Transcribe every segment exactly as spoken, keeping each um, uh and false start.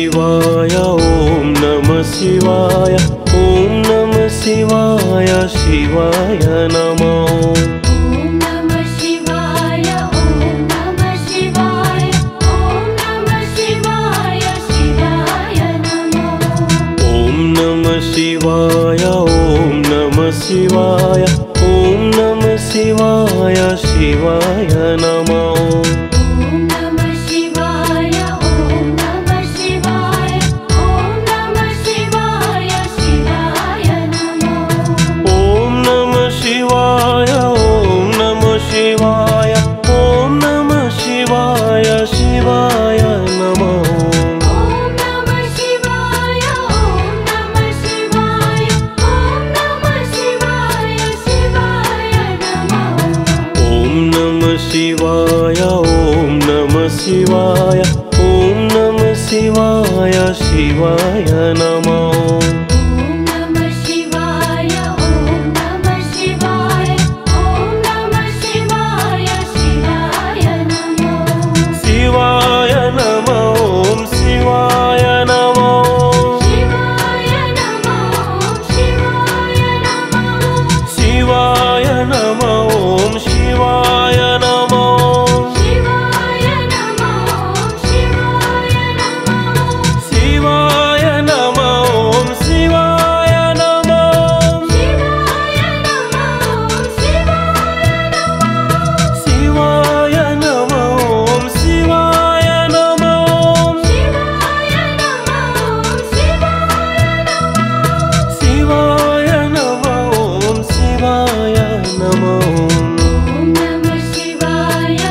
ಶಿವಾಯ ಓಂ ನಮಃ ಶಿವಾಯ ಓಂ ನಮಃ ಶಿವಾಯ ಶಿವಾಯ ನಮೋ ಓಂ ನಮಃ ಶಿವಾಯ ಓಂ ನಮಃ ಶಿವಾಯ ಓಂ ನಮಃ ಶಿವಾಯ ಶಿವಾಯ ನಮೋ ಓಂ ನಮಃ ಶಿವಾಯ ಓಂ ನಮಃ ಶಿವಾಯ ಓಂ ನಮಃ ಶಿವಾಯ ಶಿವಾಯ ನಮೋ ಓಂ ನಮಃ ಶಿವಾಯ ಓಂ ನಮಃ ಶಿವಾಯ ಓಂ ನಮಃ ಶಿವಾಯ ಶಿವಾಯ ನಮೋ ಓಂ ನಮಃ ಶಿವಾಯ ಓಂ ನಮಃ ಶಿವಾಯ ಓಂ ನಮಃ ಶಿವಾಯ ಶಿವಾಯ ನಮೋ ಓಂ ನಮಃ ಶಿವಾಯ ಓಂ ನಮಃ ಶಿವಾಯ ಓಂ ನಮಃ ಶಿವಾಯ ಶಿವಾಯ ನಮೋ ಓಂ ನಮಃ ಶಿವಾಯ ಓಂ ನಮಃ ಶಿವಾಯ ಓಂ ನಮಃ ಶಿವಾಯ ಶಿವಾಯ ನಮೋ ಓಂ ನಮಃ ಶಿವಾಯ ಓಂ ನಮಃ ಶಿವಾಯ ಓಂ ನಮಃ ಶಿವಾಯ ಶಿವಾಯ ನಮೋ ಶಿವಾಯ ನಮೋ ಓಂ ಶಿವಾಯ ನಮೋ ಶಿವಾಯ ನಮೋ ಶಿವಾಯ ನಮೋ ಶಿವಾಯ ನಮೋ ಓಂ ಶಿವಾಯ ನಮೋ ಶಿವಾಯ ನಮೋ ಶಿವಾಯ ನಮೋ ಶಿವಾಯ ನಮೋ ಓಂ ಶಿವಾಯ ನಮೋ ಶಿವಾಯ ನಮೋ ಶಿವಾಯ ನಮೋ ಶಿವಾಯ ನಮೋ ಓಂ ಶಿವಾಯ ನಮೋ ಶಿವಾಯ ನಮೋ ಶಿವಾಯ ನಮೋ ಶಿವಾಯ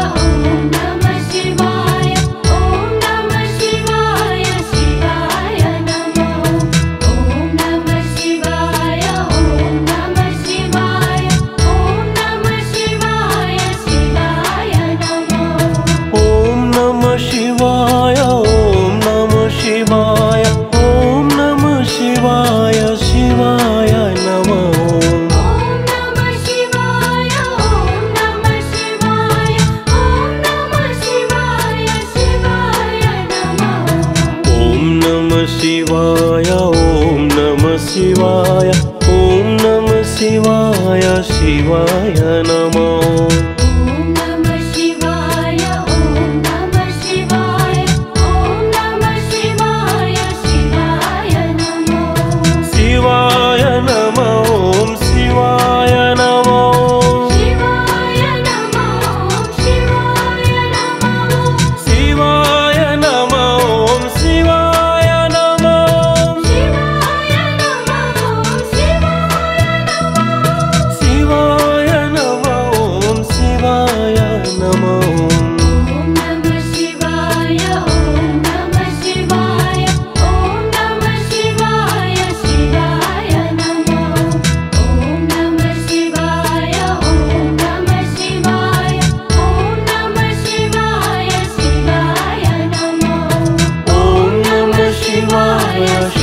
ನಮೋ ಓಂ ಶಿವಾಯ ಓಂ ನಮಃ ಶಿವಾಯ ಓಂ ನಮಃ ಶಿವಾಯ ಶಿವಾಯ ನಮೋ ಓಂ ನಮಃ ಶಿವಾಯ ಓಂ ನಮಃ ಶಿವಾಯ ಓಂ ನಮಃ ಶಿವಾಯ ಶಿವಾಯ ನಮೋ ಓಂ ನಮಃ ಶಿವಾಯ ಓಂ ನಮಃ ಶಿವಾಯ ಓಂ ನಮಃ ಶಿವಾಯ ಶಿವಾಯ ನಮೋ ಓಂ ನಮಃ ಶಿವಾಯ ಓಂ ನಮಃ ಶಿವಾಯ ಓಂ ನಮಃ ಶಿವಾಯ ಶಿವಾಯ ನಮೋ ಓಂ ನಮಃ ಶಿವಾಯ ಓಂ ನಮಃ ಶಿವಾಯ ಓಂ ನಮಃ ಶಿವಾಯ ಶಿವಾಯ ನಮೋ ಶಿವಾಯ ನಮೋ ಓಂ ಶಿವಾಯ ನಮೋ ಶಿವಾಯ ನಮೋ ಶಿವಾಯ ನಮೋ ಶಿವಾಯ ನಮೋ ಓಂ ಶಿವಾಯ ನಮೋ ಶಿವಾಯ ನಮೋ ಶಿವಾಯ ನಮೋ ಶಿವಾಯ ನಮೋ ಓಂ ಶಿವಾಯ ನಮೋ ಓಂ ನಮಃ ಶಿವಾಯ ಓಂ ನಮಃ ಶಿವಾಯ ಓಂ ನಮಃ ಶಿವಾಯ ಓಂ ನಮಃ ಶಿವಾಯ ಶಿವಾಯ ನಮೋ ಓಂ ನಮಃ ಶಿವಾಯ